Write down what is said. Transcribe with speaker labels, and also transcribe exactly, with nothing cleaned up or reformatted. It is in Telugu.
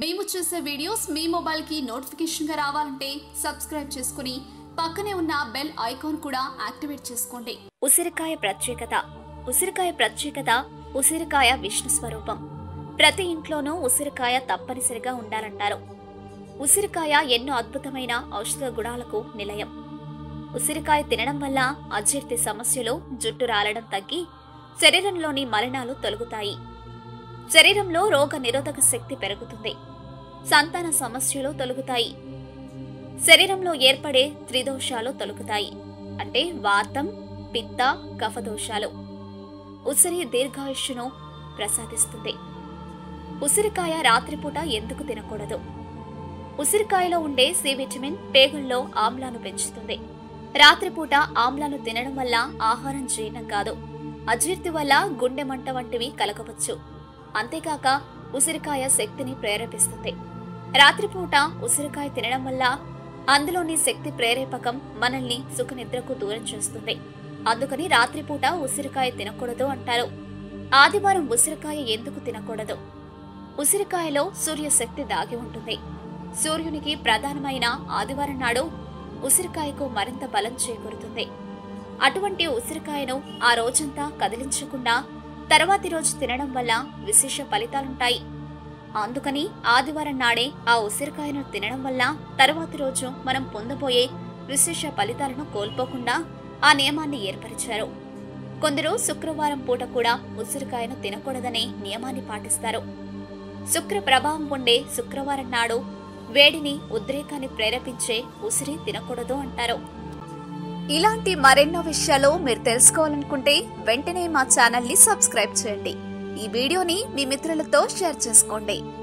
Speaker 1: మేము చేసే వీడియోస్ మీ మొబైల్ కి నోటిఫికేషన్ గా రావాలంటే సబ్స్క్రైబ్ చేసుకుని పక్కనే ఉన్న బెల్ ఐకాన్ కూడా యాక్టివేట్ చేసుకోండి.
Speaker 2: ఉసిరికాయ ప్రత్యేకత. ఉసిరికాయ ప్రత్యేకత ఉసిరికాయ విష్ణు స్వరూపం. ప్రతి ఇంట్లోనూ ఉసిరికాయ తప్పనిసరిగా ఉండాలంటారు. ఉసిరికాయ ఎన్నో అద్భుతమైన ఔషధ గుణాలకు నిలయం. ఉసిరికాయ తినడం వల్ల అజీర్తి సమస్యలు, జుట్టు రాలడం తగ్గి శరీరంలోని మలినాలు తొలగుతాయి. శరీరంలో రోగ నిరోధక శక్తి పెరుగుతుంది. సంతాన సమస్యలు తొలగుతాయి. శరీరంలో ఏర్పడే త్రిదోషాలు తొలగుతాయి. అంటే వాతం, పిత్త, కఫదోషాలు. ఉసిరి దీర్ఘాయుష్యును ప్రసాదిస్తుంది. ఉసిరికాయ రాత్రిపూట ఎందుకు తినకూడదు? ఉసిరికాయలో ఉండే సి విటమిన్ పేగుల్లో ఆమ్లాను పెంచుతుంది. రాత్రిపూట ఆమ్లాను తినడం వల్ల ఆహారం జీర్ణం కాదు. అజీర్తి వల్ల గుండె మంట వంటివి కలగవచ్చు. అంతేకాక ఉసిరికాయ శక్తిని ప్రేరేపిస్తుంది. రాత్రిపూట ఉసిరికాయ తినడం వల్ల అందులోని శక్తి ప్రేరేపకం మనల్ని సుఖనిద్రకు దూరం చేస్తుంది. అందుకని రాత్రిపూట ఉసిరికాయ తినకూడదు అంటారు. ఆదివారం ఉసిరికాయ ఎందుకు తినకూడదు? ఉసిరికాయలో సూర్యశక్తి దాగి ఉంటుంది. సూర్యునికి ప్రధానమైన ఆదివారం నాడు ఉసిరికాయకు మరింత బలం చేకూరుతుంది. అటువంటి ఉసిరికాయను ఆ రోజంతా కదిలించకుండా తర్వాతి రోజు తినడం వల్ల విశేష ఫలితాలుంటాయి. అందుకని ఆదివారం నాడే ఆ ఉసిరికాయను తినడం వల్ల తర్వాతి రోజు మనం పొందబోయే విశేష ఫలితాలను కోల్పోకుండా ఆ నియమాన్ని ఏర్పరిచారు. కొందరు శుక్రవారం పూట కూడా ఉసిరికాయను తినకూడదనే నియమాన్ని పాటిస్తారు. శుక్ర ప్రభావం ఉండే శుక్రవారం నాడు వేడిని, ఉద్రేకాన్ని ప్రేరేపించే ఉసిరి తినకూడదు అంటారు. ఇలాంటి మరెన్నో విషయాలు మీరు తెలుసుకోవాలనుకుంటే వెంటనే మా ఛానల్ ని సబ్స్క్రైబ్ చేయండి. ఈ వీడియోని మీ మిత్రులతో షేర్ చేసుకోండి.